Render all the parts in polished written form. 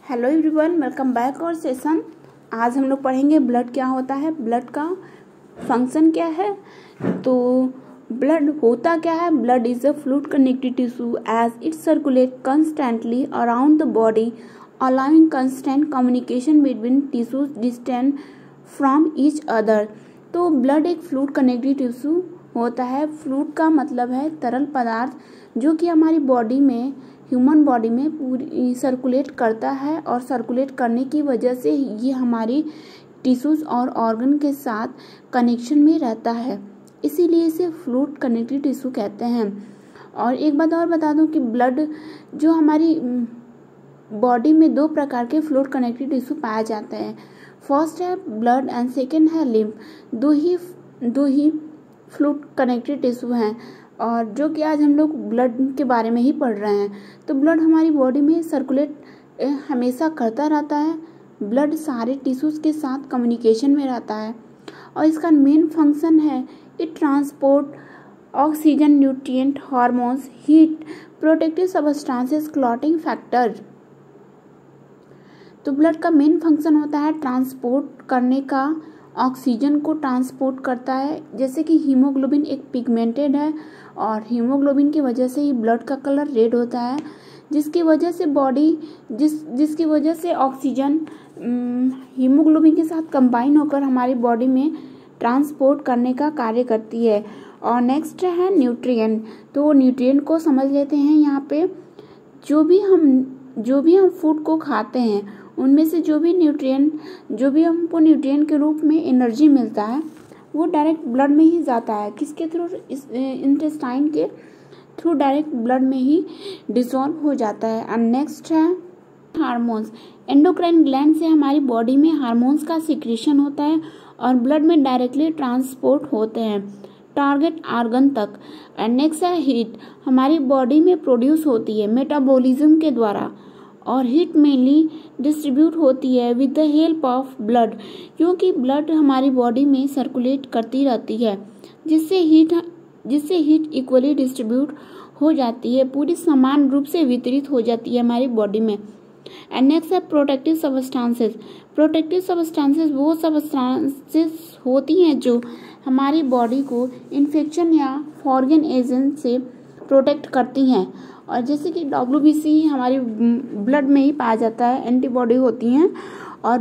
Hello everyone, welcome back और session. आज हम लोग पढ़ेंगे ब्लड क्या होता है, ब्लड का फंक्शन क्या है। तो ब्लड होता क्या है? Blood is a fluid connective tissue as it circulate constantly around the body allowing constant communication between tissues distant from each other. तो ब्लड एक फ्लूइड कनेक्टिव टिश्यू होता है। फ्लूइड का मतलब है तरल पदार्थ जो कि हमारी बॉडी में, ह्यूमन बॉडी में पूरी सर्कुलेट करता है और सर्कुलेट करने की वजह से ये हमारी टिश्यूज और ऑर्गन के साथ कनेक्शन में रहता है, इसीलिए इसे फ्लूइड कनेक्टिव टिश्यू कहते हैं। और एक बात और बता दूं कि ब्लड जो हमारी बॉडी में दो प्रकार के फ्लूइड कनेक्टिव टिश्यू पाए जाते हैं। फर्स्ट है ब्लड एंड सेकेंड है लिम्फ। दो ही फ्लूइड कनेक्टिव टिश्यू हैं और जो कि आज हम लोग ब्लड के बारे में ही पढ़ रहे हैं। तो ब्लड हमारी बॉडी में सर्कुलेट हमेशा करता रहता है। ब्लड सारे टिश्यूज़ के साथ कम्युनिकेशन में रहता है और इसका मेन फंक्शन है it transport oxygen, nutrient, hormones, heat, protective substances, clotting factor. तो ब्लड का मेन फंक्शन होता है ट्रांसपोर्ट करने का, ऑक्सीजन को ट्रांसपोर्ट करता है। जैसे कि हीमोग्लोबिन एक पिगमेंटेड है और हीमोग्लोबिन की वजह से ही ब्लड का कलर रेड होता है, जिसकी वजह से जिसकी वजह से ऑक्सीजन हीमोग्लोबिन के साथ कंबाइन होकर हमारी बॉडी में ट्रांसपोर्ट करने का कार्य करती है। और नेक्स्ट है न्यूट्रिएंट। तो न्यूट्रिएंट को समझ लेते हैं। यहाँ पे जो भी हम फूड को खाते हैं उनमें से जो भी हमको न्यूट्रिएंट के रूप में एनर्जी मिलता है वो डायरेक्ट ब्लड में ही जाता है। किसके थ्रू? इंटेस्टाइन के थ्रू डायरेक्ट ब्लड में ही डिसॉल्व हो जाता है। और नेक्स्ट है हार्मोन्स। एंडोक्राइन ग्लैंड से हमारी बॉडी में हार्मोन्स का सिक्रीशन होता है और ब्लड में डायरेक्टली ट्रांसपोर्ट होते हैं टारगेट ऑर्गन तक। एंड नेक्स्ट है हीट। हमारी बॉडी में प्रोड्यूस होती है मेटाबॉलिज्म के द्वारा और हीट मेनली डिस्ट्रीब्यूट होती है with the help of blood, क्योंकि ब्लड हमारी बॉडी में सर्कुलेट करती रहती है, जिससे हीट इक्वली डिस्ट्रीब्यूट हो जाती है, पूरी समान रूप से वितरित हो जाती है हमारी बॉडी में। एंड नेक्स्ट है प्रोटेक्टिव सब्सटेंसेस। प्रोटेक्टिव सब्सटेंसेस वो सब्सटेंसेस होती हैं जो हमारी बॉडी को इन्फेक्शन या फॉरेन एजेंट से प्रोटेक्ट करती हैं। और जैसे कि WBC हमारी ब्लड में ही पाया जाता है, एंटीबॉडी होती हैं और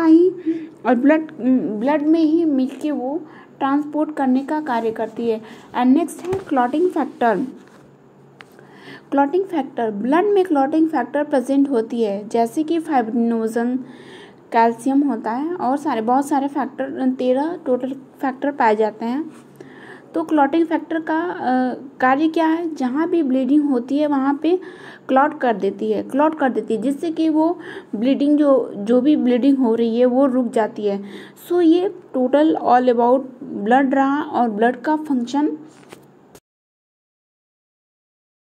ब्लड में ही मिल के वो ट्रांसपोर्ट करने का कार्य करती है। एंड नेक्स्ट है clotting factor. Clotting factor, blood में क्लॉटिंग फैक्टर प्रेजेंट होती है, जैसे कि फाइब्रिनोजन, कैल्शियम होता है और बहुत सारे फैक्टर, 13 टोटल फैक्टर पाए जाते हैं। तो क्लॉटिंग फैक्टर का कार्य क्या है? जहाँ भी ब्लीडिंग होती है वहाँ पे क्लॉट कर देती है, जिससे कि वो ब्लीडिंग जो भी ब्लीडिंग हो रही है वो रुक जाती है। सो ये टोटल ऑल अबाउट ब्लड रहा और ब्लड का फंक्शन